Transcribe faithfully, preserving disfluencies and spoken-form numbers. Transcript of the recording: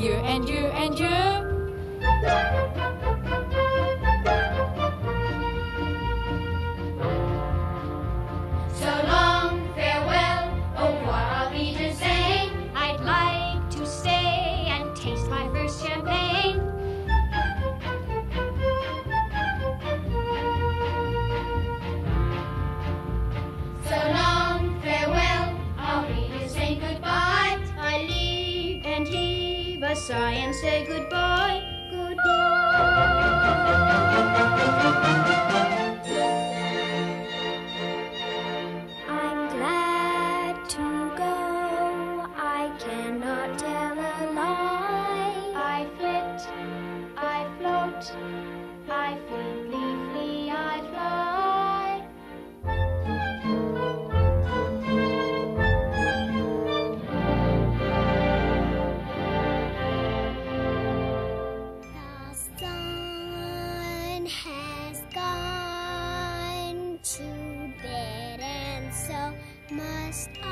adieu, adieu, adieu. So long, farewell, au revoir, I'll be to say. I'd like to stay and taste my first champagne. So long, farewell, I'll be to say goodbye. I leave and heave a sigh and say goodbye, goodbye. I'm glad to go, I cannot tell a lie. I flit, I float, I fleetly flee, I fly. The sun has gone to bed, and so must I.